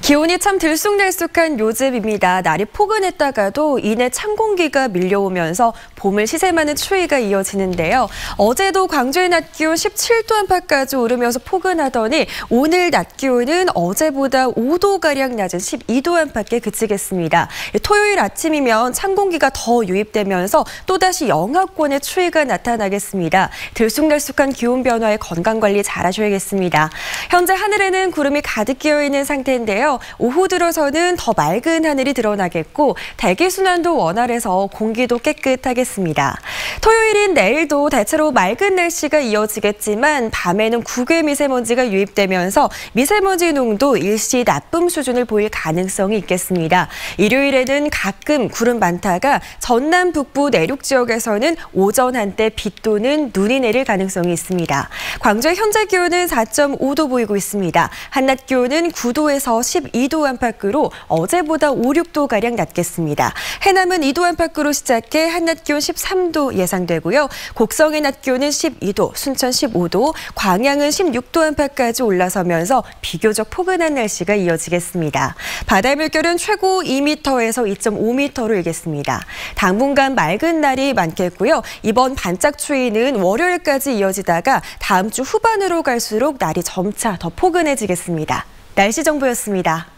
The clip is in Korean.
기온이 참 들쑥날쑥한 요즘입니다. 날이 포근했다가도 이내 찬 공기가 밀려오면서 봄을 시샘하는 추위가 이어지는데요. 어제도 광주의 낮 기온 17도 안팎까지 오르면서 포근하더니 오늘 낮 기온은 어제보다 5도가량 낮은 12도 안팎에 그치겠습니다. 토요일 아침이면 찬 공기가 더 유입되면서 또다시 영하권의 추위가 나타나겠습니다. 들쑥날쑥한 기온 변화에 건강관리 잘하셔야겠습니다. 현재 하늘에는 구름이 가득 끼어있는 상태인데요. 오후 들어서는 더 맑은 하늘이 드러나겠고 대기순환도 원활해서 공기도 깨끗하겠습니다. 토요일인 내일도 대체로 맑은 날씨가 이어지겠지만 밤에는 국외 미세먼지가 유입되면서 미세먼지 농도 일시 나쁨 수준을 보일 가능성이 있겠습니다. 일요일에는 가끔 구름 많다가 전남 북부 내륙 지역에서는 오전 한때 비 또는 눈이 내릴 가능성이 있습니다. 광주의 현재 기온은 4.5도 보이고 있습니다. 한낮 기온은 9도에서 12도 안팎으로 어제보다 5, 6도가량 낮겠습니다. 해남은 2도 안팎으로 시작해 한낮 기온 13도 예상되고요. 곡성의 낮 기온은 12도, 순천 15도, 광양은 16도 안팎까지 올라서면서 비교적 포근한 날씨가 이어지겠습니다. 바다의 물결은 최고 2m에서 2.5m로 일겠습니다. 당분간 맑은 날이 많겠고요. 이번 반짝 추위는 월요일까지 이어지다가 다음 주 후반으로 갈수록 날이 점차 더 포근해지겠습니다. 날씨 정보였습니다.